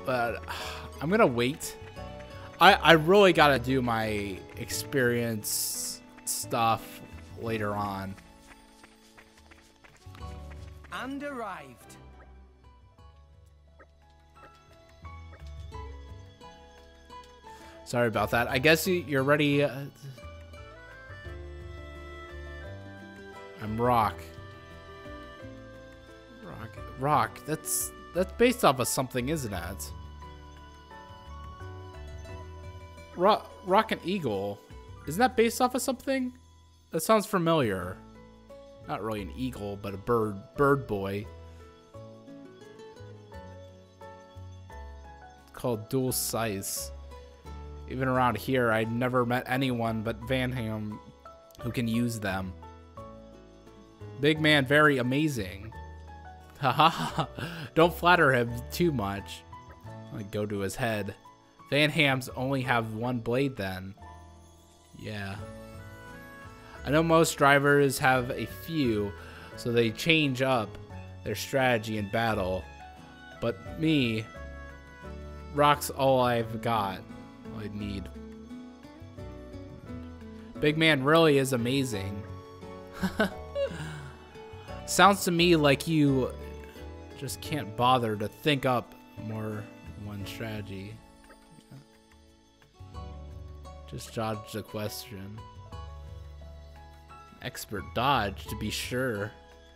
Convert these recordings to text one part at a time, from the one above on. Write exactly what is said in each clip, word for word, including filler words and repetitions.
but I'm gonna wait. I I really gotta do my experience stuff later on. And arrived. Sorry about that. I guess you- you're ready. Uh, I'm Rock. Rock. Rock. That's that's based off of something, isn't it? Rock, Rock and Eagle. Isn't that based off of something? That sounds familiar. Not really an eagle, but a bird. Bird boy. It's called Dual Size. Even around here, I never met anyone but Van Ham who can use them. Big man, very amazing. Haha. Don't flatter him too much. Like, go to his head. Van Hams only have one blade then. Yeah. I know most drivers have a few, so they change up their strategy in battle. But me, Rock's all I've got. All I need. Big man really is amazing. Sounds to me like you just can't bother to think up more than one strategy. Yeah. Just dodge the question. Expert dodge, to be sure.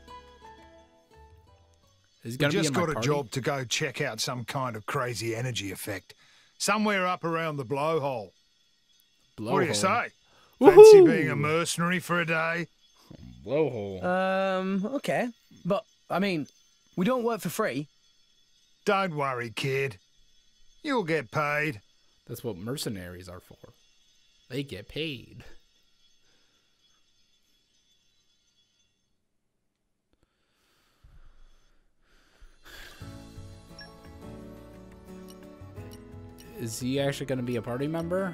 Is he gonna We be just in my got a party? job to go check out some kind of crazy energy effect. Somewhere up around the blowhole. Blowhole. What do you say? Woohoo! Fancy being a mercenary for a day? Blowhole. Um, okay. But, I mean, we don't work for free. Don't worry, kid. You'll get paid. That's what mercenaries are for. They get paid. Is he actually going to be a party member?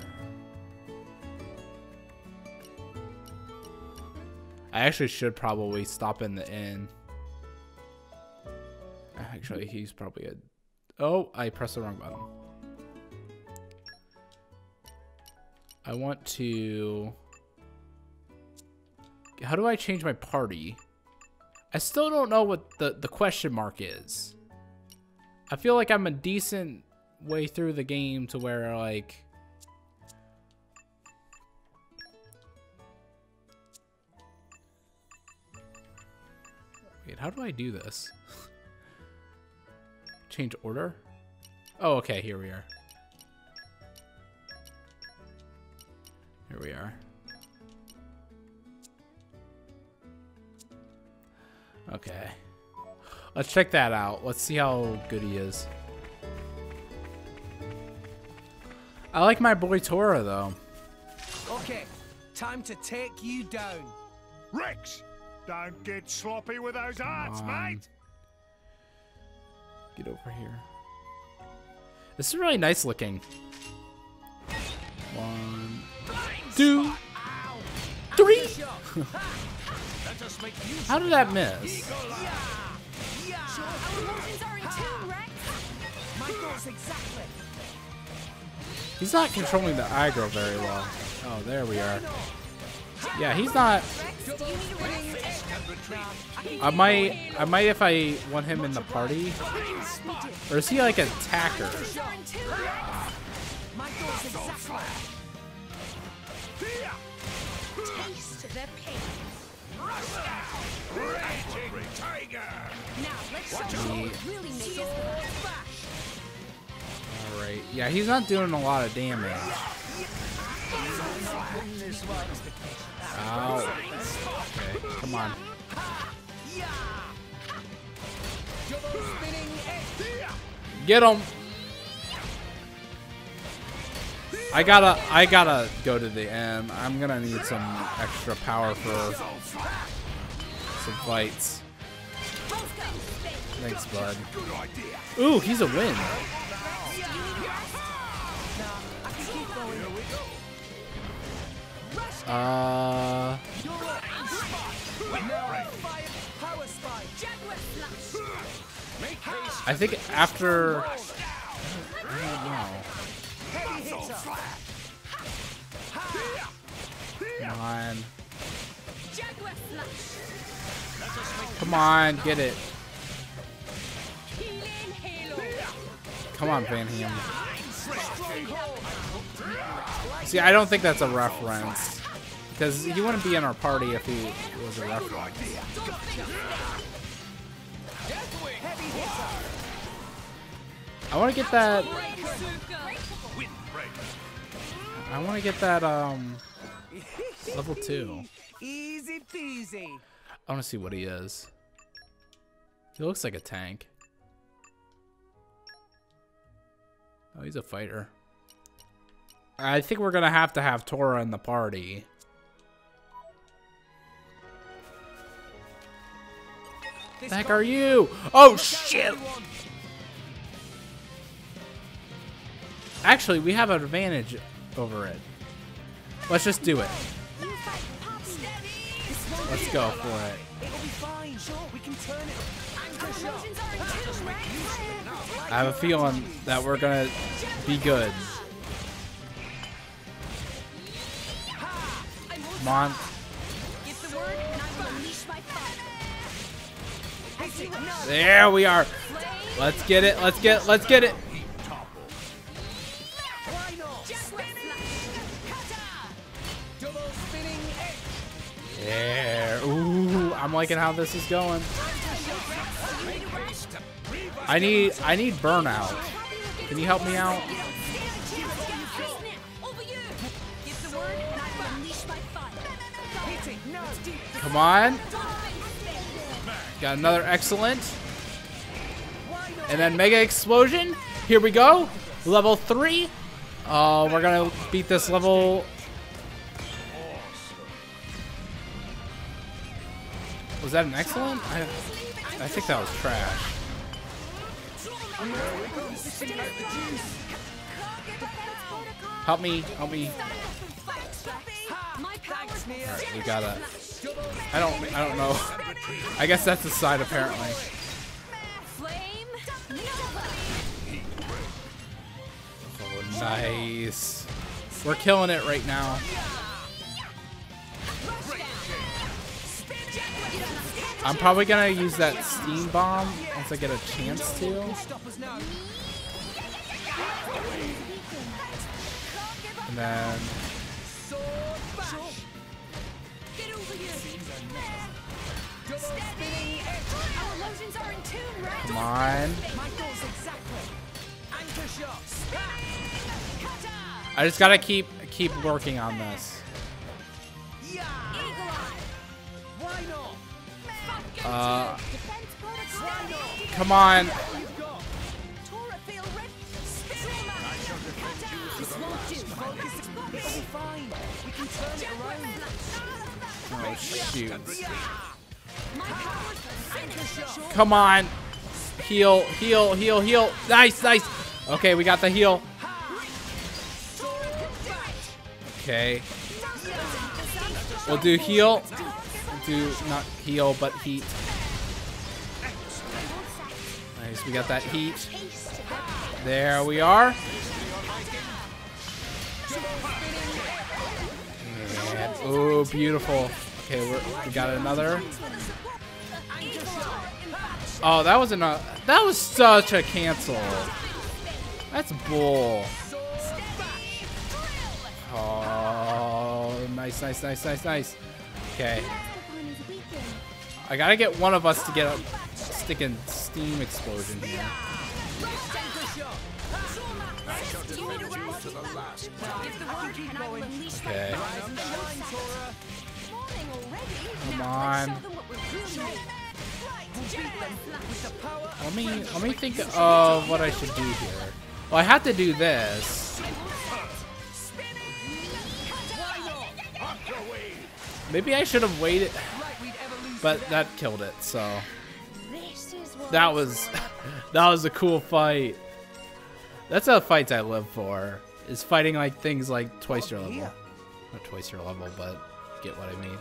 I actually should probably stop in the inn. Actually, he's probably a... Oh, I pressed the wrong button. I want to... How do I change my party? I still don't know what the, the question mark is. I feel like I'm a decent way through the game to where, like... Wait, how do I do this? Change order? Oh, okay, here we are. Here we are. Okay. Let's check that out. Let's see how good he is. I like my boy Tora, though. Okay, time to take you down. Rex! Don't get sloppy with those arts, on. mate! Get over here. This is really nice looking. One, two, three. How did that miss? He's not controlling the aggro very well. Oh, there we are. Yeah, he's not. I might, I might if I want him in the party. Or is he like an attacker? Alright, yeah, he's not doing a lot of damage. Ow. Okay, come on. Get him! I gotta, I gotta go to the end. I'm gonna need some extra power for some fights. Thanks, bud. Ooh, he's a win. Uh... I think after Come on. Come on, get it. Come on, Van Ham. See, I don't think that's a reference. Because he wouldn't be in our party if he was a reference. I want to get that... I want to get that, um... level two. Easy peasy. I want to see what he is. He looks like a tank. Oh, he's a fighter. I think we're gonna have to have Tora in the party. What the heck are you? Oh shit! Actually, we have an advantage over it. Let's just do it. Let's go for it. I have a feeling that we're gonna be good. Come on. There we are. Let's get it. Let's get. Let's get it. There. Ooh, I'm liking how this is going. I need. I need burnout. Can you help me out? Come on. Got another excellent. And then Mega Explosion. Here we go. Level three. Oh, we're going to beat this level. Was that an excellent? I, I think that was trash. Help me. Help me. Alright, we gotta... I don't, I don't know. I guess that's the side apparently. Oh, nice. We're killing it right now. I'm probably gonna use that steam bomb once I get a chance to. And then... Come on. I just gotta keep keep working on this. Uh, come on. Oh shoot. Come on. Heal, heal, heal, heal. Nice, nice. Okay, we got the heal. Okay. We'll do heal. Do not heal, but heat. Nice, we got that heat. There we are. And, oh, beautiful. Okay, we're, we got another. Oh, that was a that was such a cancel. That's bull. Oh, nice, nice, nice, nice, nice. Okay. I gotta get one of us to get a sticking steam explosion here. Okay. Come on. Let me let me think of what I should do here. Well, I have to do this. Maybe I should have waited, but that killed it. So that was that was a cool fight. That's the fights I live for. Is fighting like things like twice your level, not twice your level, but get what I mean.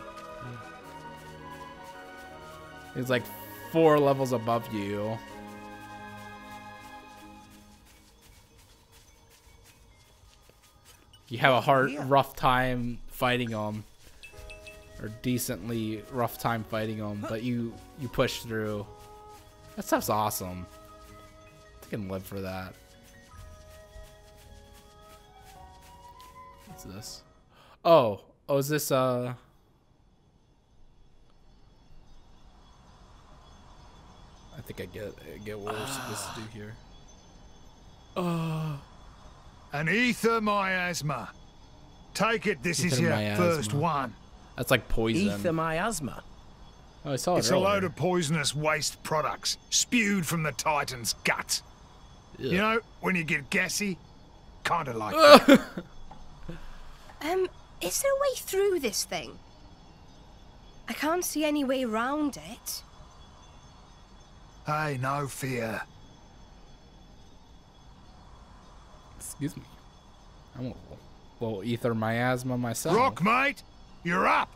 It's like four levels above you. You have a hard, rough time fighting them. or decently rough time fighting them, but you you push through. That stuff's awesome. I can live for that. What's this? Oh, oh, is this uh? I think I get I get what we're supposed to do here. Oh, An ether miasma. Take it, this is Ether your miasma. first one. that's like poison. Ether miasma. Oh, I saw it It's a earlier. load of poisonous waste products spewed from the Titan's guts. Ugh. You know, when you get gassy, kind of like that. Um, is there a way through this thing? I can't see any way around it. Hey, no fear. Excuse me. I'm a little, little ether miasma myself. Rock, mate, you're up.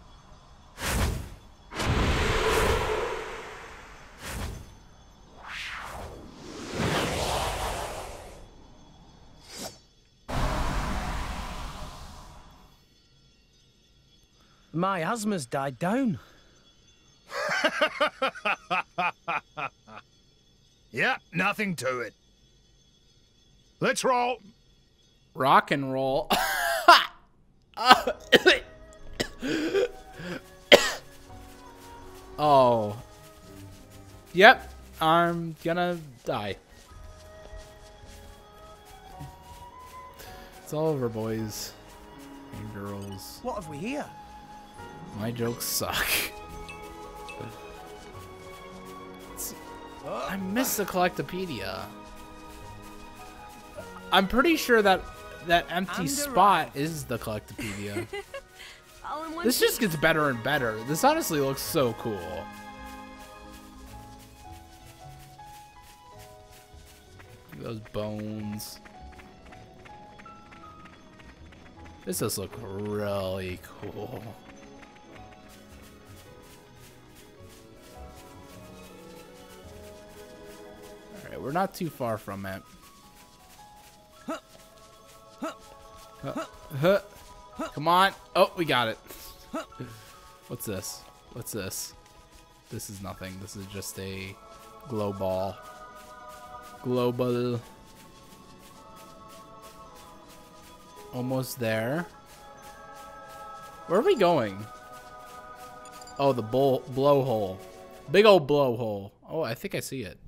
Miasma's died down. Yep, nothing to it. Let's roll. Rock and roll. Oh. Yep, I'm gonna die. It's all over, boys and girls. What have we here? My jokes suck. It's- I miss the Collectopedia. I'm pretty sure that that empty And a spot is the Collectopedia. All in one This just gets better and better. This honestly looks so cool. Look at those bones. This does look really cool. Alright, we're not too far from it. Huh, huh. Come on. Oh, we got it. What's this? What's this? This is nothing. This is just a glow ball. Global. Almost there. Where are we going? Oh, the bowl blowhole. Big old blowhole. Oh, I think I see it.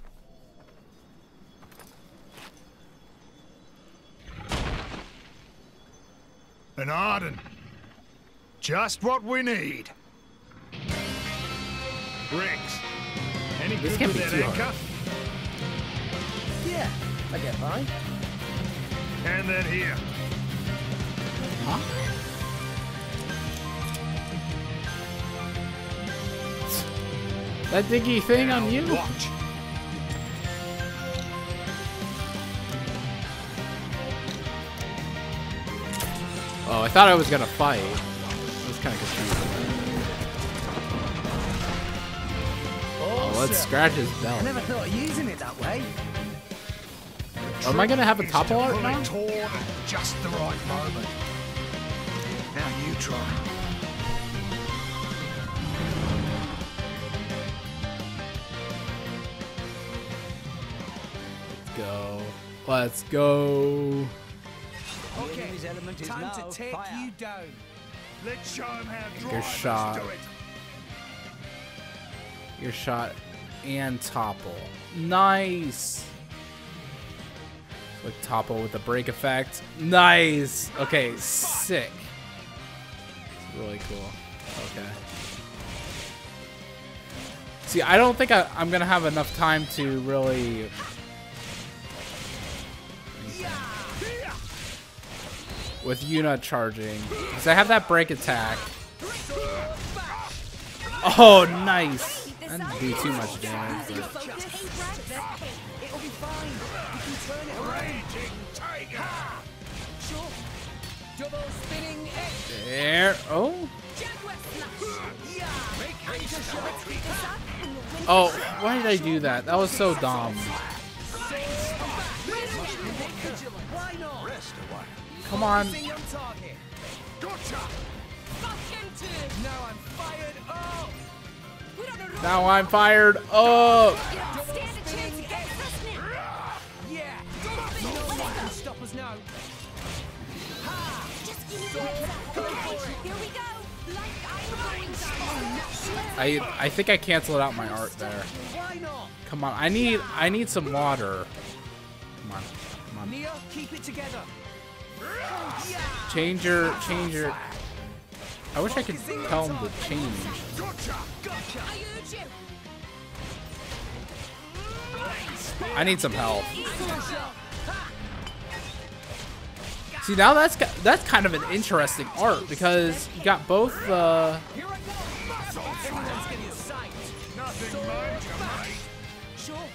An Arden. Just what we need. Riggs. Any This good can't with be that too anchor? hard. Yeah, I get by. And then here. Huh? That diggy thing on you? Watch. Oh, I thought I was gonna fight. It was kind of confusing. Oh, let's scratch his I belly. never thought of using it that way. Am I gonna have a Is top to art pull now? it taut at just the right moment. Now you try. Let's go. Let's go. Okay, time to take you down. Let's show him how Your drivers shot. do it. Your shot and topple. Nice. Like topple with the break effect. Nice. Okay, sick. It's really cool. Okay. See, I don't think I, I'm gonna have enough time to really. With Yuna charging, because I have that break attack. Oh, nice. I didn't do too much damage. But... It'll be fine. We can turn it around. Raging tiger. Sure. Double spinning edge. There. Oh. Jaguar slash. Oh, why did I do that? That was so dumb. Why not? Rest away. Come on. Gotcha. Fucking Now I'm fired up. Now I'm fired up. Yeah. No one can stop us now. Ha! Here we go. Like I'm going down. I I think I canceled out my art there. Why not? Come on, I need I need some water. Come on, come on. Nia, keep it together. Change your change your. I wish I could tell him to change. I urge you. I need some help. See, now that's ki- that's kind of an interesting art because you got both uh Here I go. Everyone's getting sight. Nothing major, mate. Sure.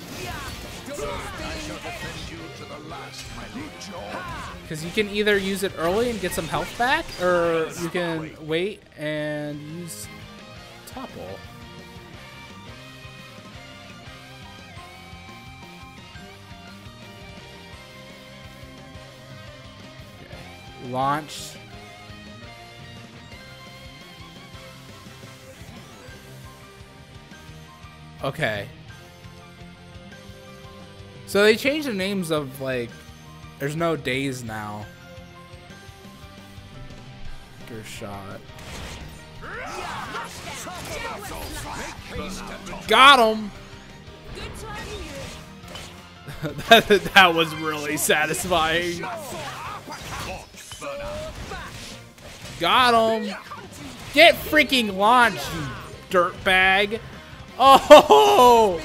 because you can either use it early and get some health back, or you can wait and use topple. Okay. Launch. Okay. So they changed the names of, like, there's no days now. Your shot. Got him! that, that was really satisfying. Got him! Get freaking launched, you dirtbag! Oh!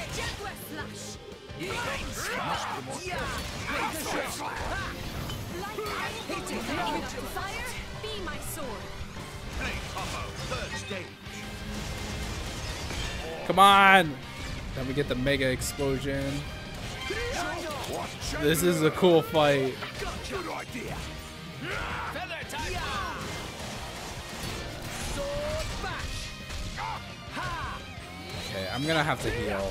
Come on! Then we get the mega explosion. This is a cool fight. Okay, I'm gonna have to heal.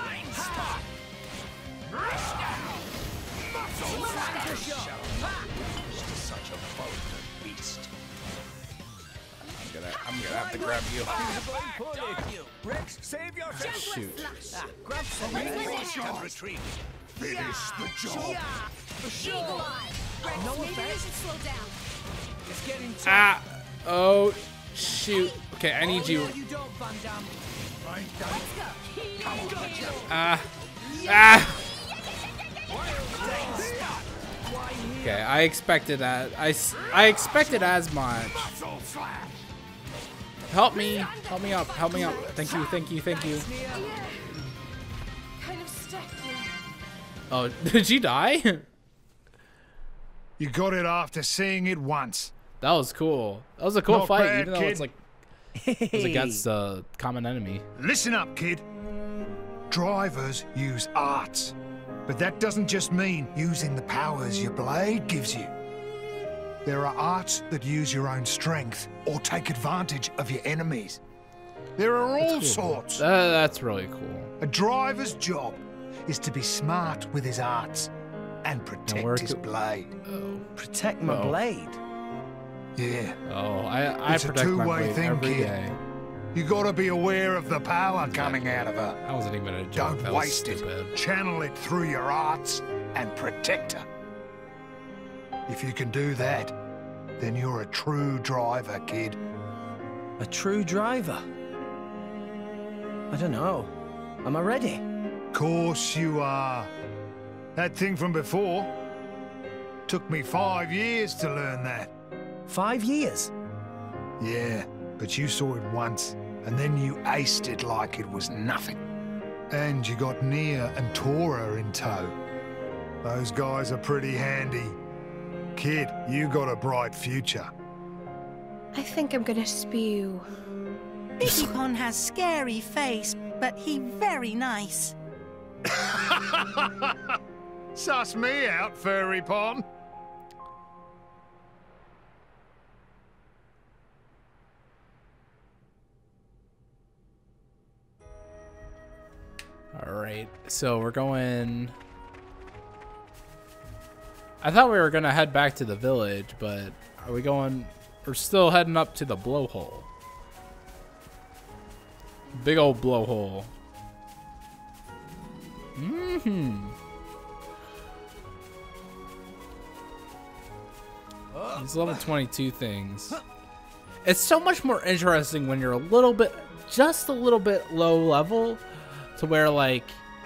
I'm gonna, I'm gonna have to grab you. Rex, save yourself. Shoot. Ah, grab some. Retreat. Finish the job. Eagle Eye. No Maybe we effect. should slow down. It's getting tough. Ah! Oh, shoot. Okay, I need you. No, you don't, Van Damme. Ah! Ah! Okay, I expected that. I, s- I expected as much. Help me. Help me up. Help me up. Thank you, thank you, thank you. Kind of stuck here. Oh, did she die? You got it after seeing it once. That was cool. That was a cool Not fight, bad, even though kid. it's like it was against a common enemy. Listen up, kid. Drivers use arts. But that doesn't just mean using the powers your blade gives you. There are arts that use your own strength or take advantage of your enemies. There are all Cool. sorts. Uh, that's really cool. A driver's job is to be smart with his arts and where protect his co- blade. Oh, Protect my Uh-oh. blade. Yeah. oh I, I It's a protect my two-way blade thing, every kid. day. You gotta be aware of the power coming out of her. That wasn't even a joke. Don't that was waste stupid. it. Channel it through your arts and protect her. If you can do that, then you're a true driver, kid. A true driver. I don't know. Am I ready? Course you are. That thing from before took me five years to learn that. Five years. Yeah, but you saw it once, and then you aced it like it was nothing. And you got Nia and Tora in tow. Those guys are pretty handy. Kid, you got a bright future. I think I'm gonna spew. Biggie has scary face, but he very nice. Suss me out, Furry Pon. All right, so we're going. I thought we were gonna head back to the village, but are we going We're still heading up to the blowhole. Big old blowhole. Mm-hmm. These level twenty-two things. It's so much more interesting when you're a little bit, just a little bit low level, to where like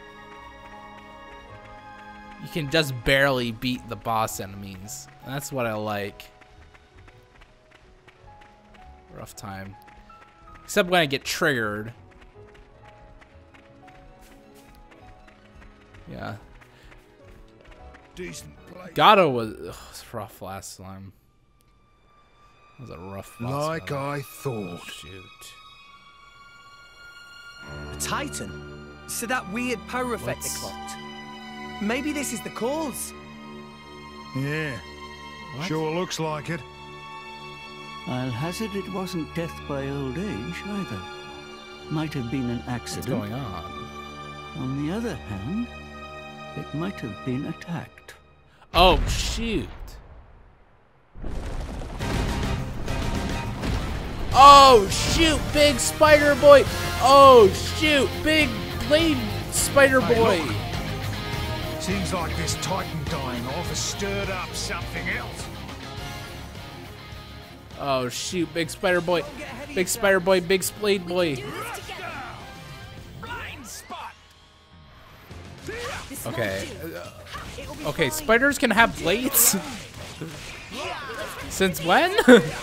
you can just barely beat the boss enemies. That's what I like. Rough time. Except when I get triggered. Yeah. Decent place. Gato was, ugh, it was rough last time. It was a rough boss Like battle. I thought. Oh, shoot. A titan? So that weird power effect What's- they clocked. Maybe this is the cause. Yeah. What? Sure looks like it. I'll hazard it wasn't death by old age either. Might have been an What's accident. going on? On the other hand, it might have been attacked. Oh, shoot. Oh, shoot, big spider boy. Oh, shoot, big blade spider Hey, boy. look. Seems like this Titan dying off has stirred up something else. Oh, shoot, big spider boy. Big spider boy, big blade boy. Okay. Uh, okay, spiders can have blades? Since when?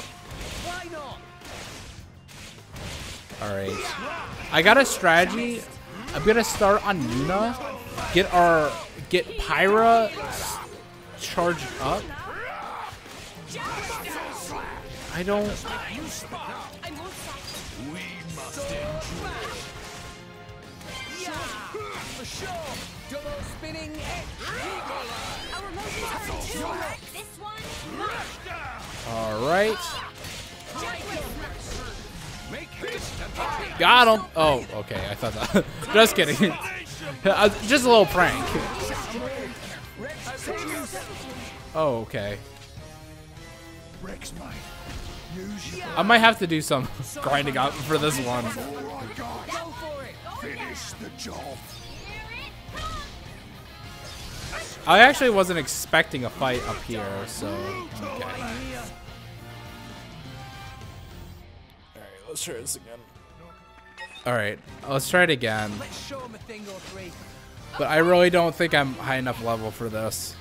Alright. I got a strategy. I'm gonna start on Yuna. Get our get Pyra charged up. I don't Alright. Got him. Oh, okay. I thought that. Just kidding. Uh, Just a little prank. Oh, okay. Rex, mate. Use your I might have to do some grinding up for this one. finish the job. I actually wasn't expecting a fight up here, so okay. Alright, let's try this again. Alright, let's try it again. Let's show him a thing or three. But I really don't think I'm high enough level for this.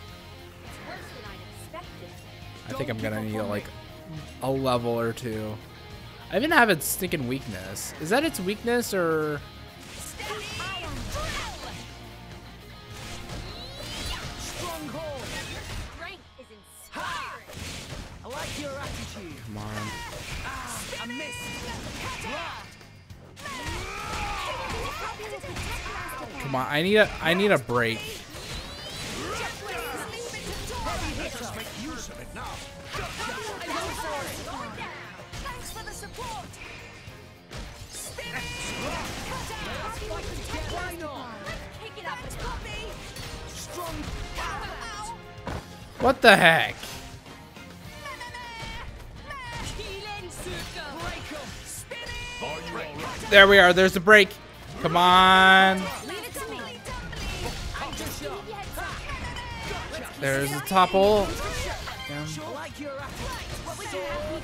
I think I'm gonna need like a level or two. I even have its stinking weakness. Is that its weakness or? I like your attitude. Come on. I missed. Come on, I need a I need a break. Thanks for the support. Why not? Pick it up, Poppy. Strong. What the heck? There we are. There's a break. Come on. There's a topple. I like your attitude.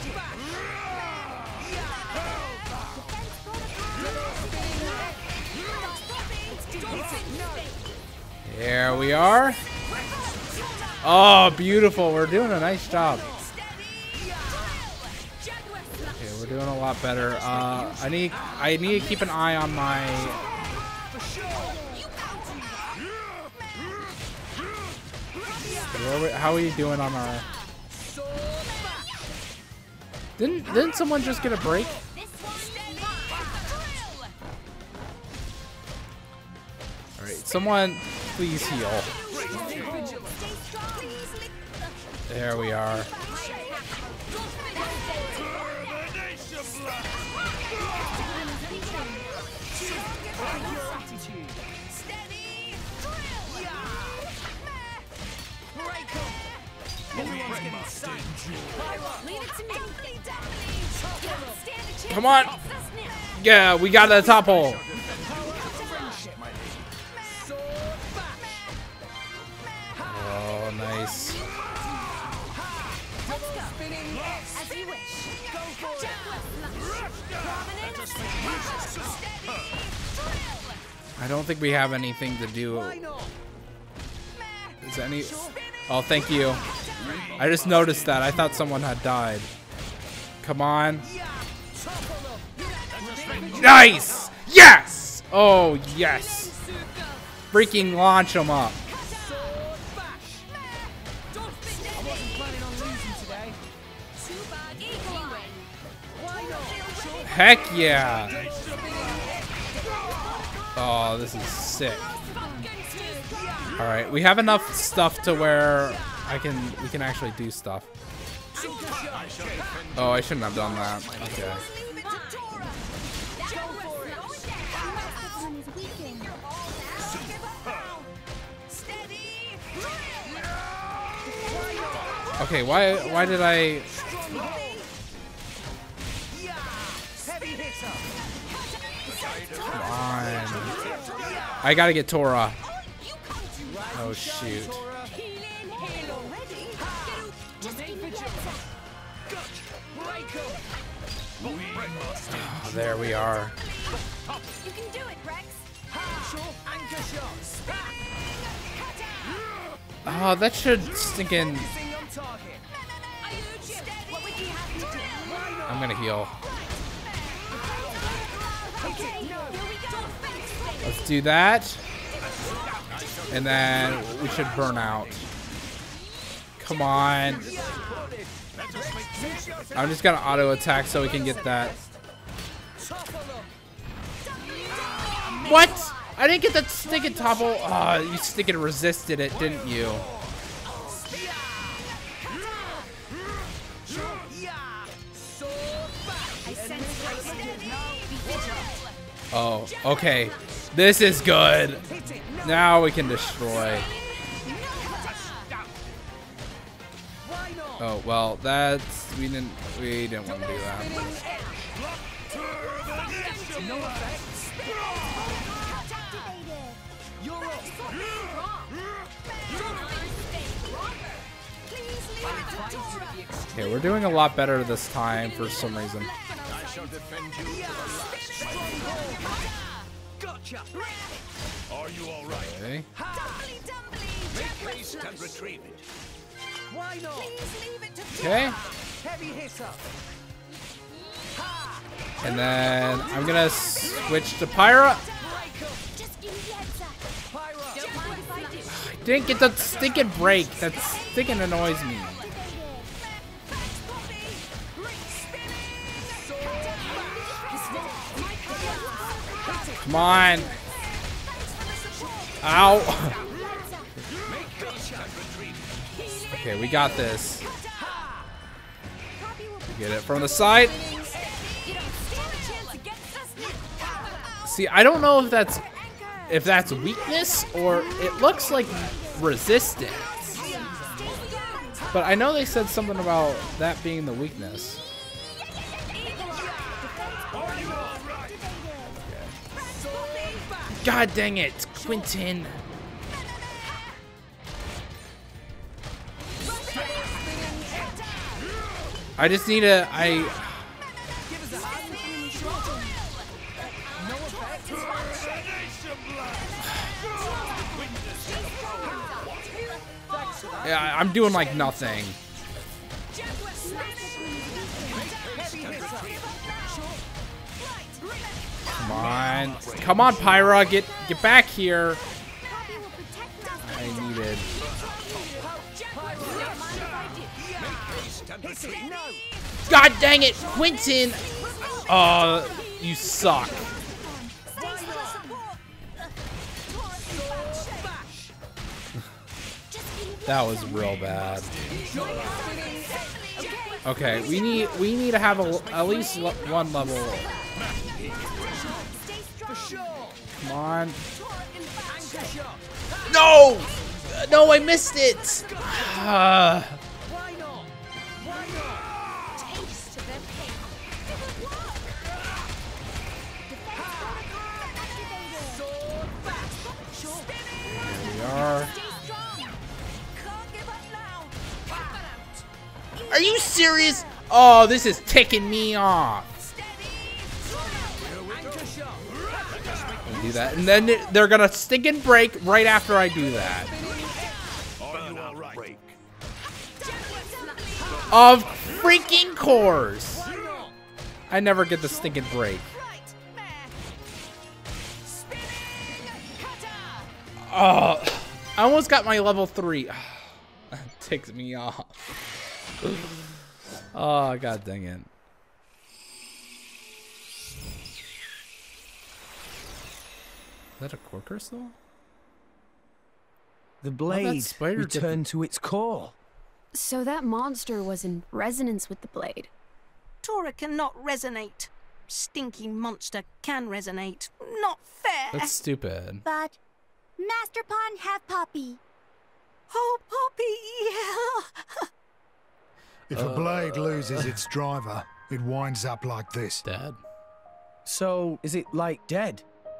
There we are. Oh, beautiful. We're doing a nice job. Okay, we're doing a lot better. Uh, I need I need to keep an eye on my. How are we doing on our? Didn't didn't someone just get a break? All right, someone please heal. There we are. Leave it to me. Come on. Yeah, we got the top hole. Oh, nice. As you wish. I don't think we have anything to do. Is any? Oh, thank you. I just noticed that. I thought someone had died. Come on. Nice. Yes. Oh, yes. Freaking launch them up. Heck yeah. Oh, this is sick. All right, we have enough stuff to where I can we can actually do stuff. Oh, I shouldn't have done that. Okay. Okay, why why did I Come on. I gotta get Tora. Oh shoot. Oh, there we are. You can do it, Rex. Oh, that should stink in. I'm gonna heal. Let's do that. And then we should burn out. Come on. I'm just gonna auto attack so we can get that. What? I didn't get that stinking topple. Oh, you stinking resisted it, didn't you? Oh, okay. This is good. Now we can destroy. Oh, well, that's we didn't we didn't want to do that. Okay, we're doing a lot better this time for some reason. Are you all right? Okay. Make haste and retrieve it. Why not? Okay. Heavy hitter. And then I'm gonna switch to Pyra. I didn't get the stinking break. That stinking annoys me. Come on. Ow. Okay, we got this. Get it from the side. See, I don't know if that's if that's weakness or it looks like resistance. But I know they said something about that being the weakness. God dang it, Quentin. I just need a I Yeah, I'm doing like nothing. Come on. Come on, Pyra, get get back here. I needed. God dang it, Quentin! Oh, you suck. That was real bad. Okay, we need we need to have a, at least le one level. Come on. No! No, I missed it! Uh, are. Are you serious? Oh, this is ticking me off. I'll do that, and then they're gonna stinking break right after I do that. Of freaking course. I never get the stinking break. Oh, I almost got my level three. That ticks me off. Oh, god dang it. Is that a core crystal? The blade spider returned to its core. So that monster was in resonance with the blade. Tora cannot resonate. Stinky monster can resonate. Not fair. That's stupid. But Master Pawn have Poppy. Oh, Poppy, yeah. If a blade loses its driver, it winds up like this. Dead. So, is it like dead?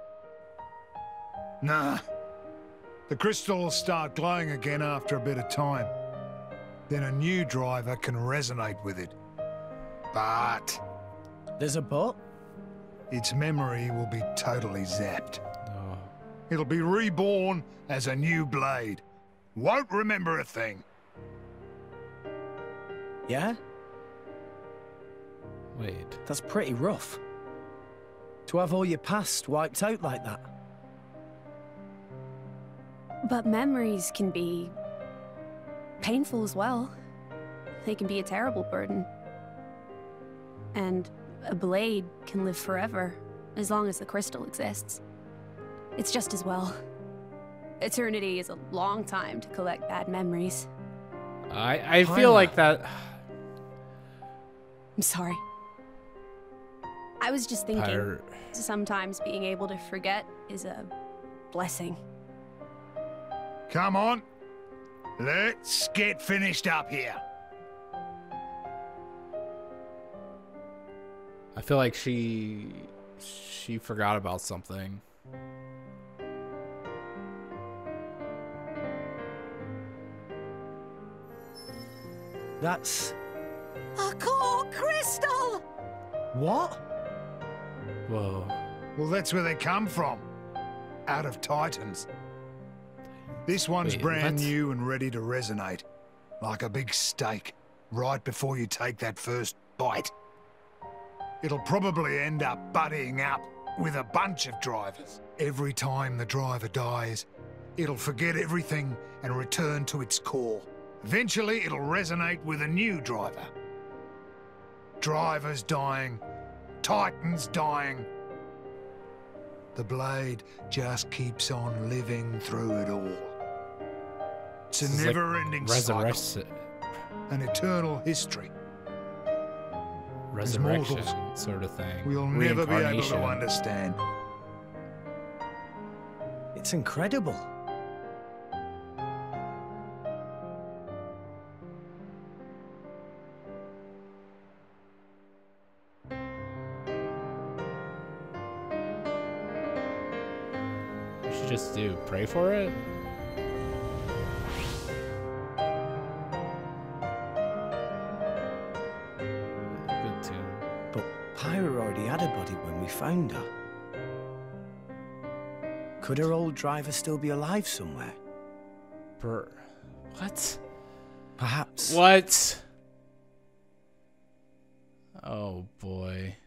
Nah. The crystals start glowing again after a bit of time. Then a new driver can resonate with it. But There's a but? its memory will be totally zapped. Oh. It'll be reborn as a new blade. Won't remember a thing. Yeah? Wait. That's pretty rough. To have all your past wiped out like that. But memories can be painful as well. They can be a terrible burden. And a blade can live forever, as long as the crystal exists. It's just as well. Eternity is a long time to collect bad memories. I I feel like that. I'm sorry. I was just thinking, Pyre- sometimes being able to forget is a blessing. Come on. Let's get finished up here. I feel like she she forgot about something. That's... A core crystal! what? Whoa. Well, that's where they come from. Out of Titans. This one's Wait, brand what? new and ready to resonate. Like a big steak, right before you take that first bite. It'll probably end up buddying up with a bunch of drivers. Every time the driver dies, it'll forget everything and return to its core. Eventually, it'll resonate with a new driver. Drivers dying, Titans dying. The blade just keeps on living through it all. It's a This is like never-ending cycle, Resurrection. an eternal history. Resurrection mortals, sort of thing. We'll never be able to Reincarnation. understand. It's incredible. What should just do? Pray for it? Good tune. But Pyra already had a body when we found her. Could her old driver still be alive somewhere? Per what? Perhaps. What? Oh boy.